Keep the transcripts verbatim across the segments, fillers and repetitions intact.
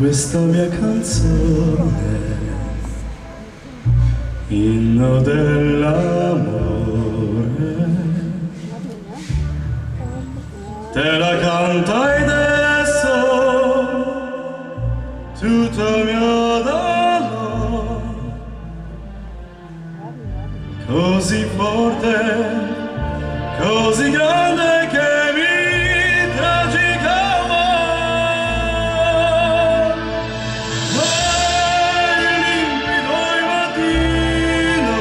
questa mia canzone, inno dell'amore, te la canto adesso, tutto il mio dolore, così forte, così grande che mi tragicava. Mai limpido e mattino,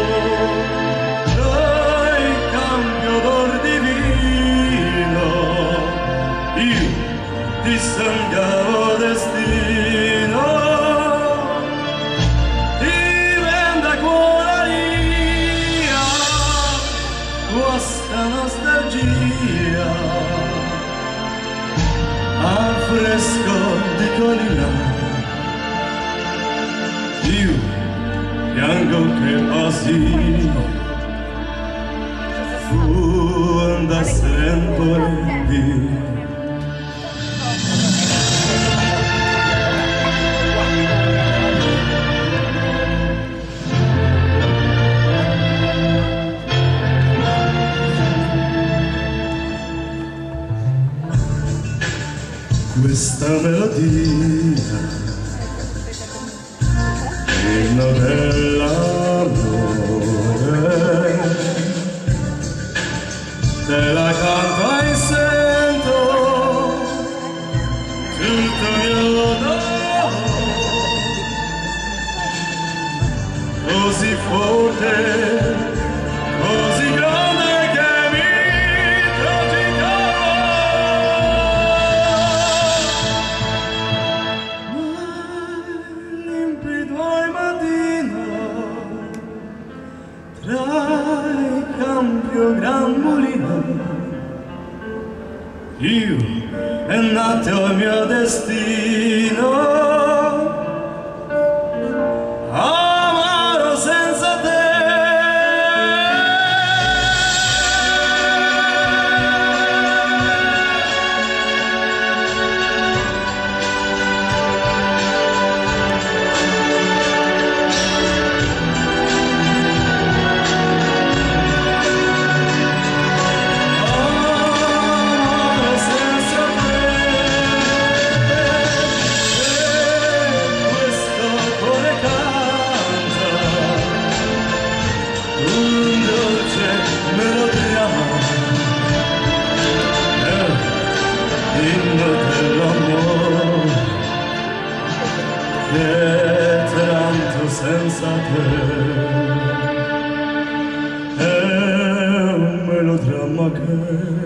dai cambio d'or divino, io ti sembravo destino, diventa cuoraria questa nostalgia al fresco di collina. Io piango che così fu da sempre via. Questa melodia, inno dell'amore, te la canto e sento tutto mio dolore, così forte, così grande che mi tragicava. Tra il cambio gran mulino, io è nato il mio destino, amaro senza te. Inno dell'amore che tanto senza te è un melodramma che